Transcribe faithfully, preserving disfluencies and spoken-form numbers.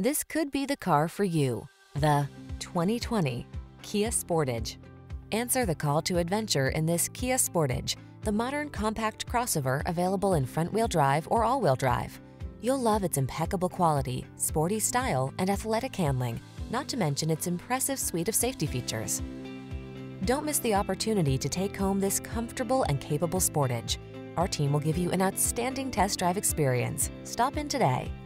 This could be the car for you. The twenty twenty Kia Sportage. Answer the call to adventure in this Kia Sportage, the modern compact crossover available in front-wheel drive or all-wheel drive. You'll love its impeccable quality, sporty style, and athletic handling, not to mention its impressive suite of safety features. Don't miss the opportunity to take home this comfortable and capable Sportage. Our team will give you an outstanding test drive experience. Stop in today.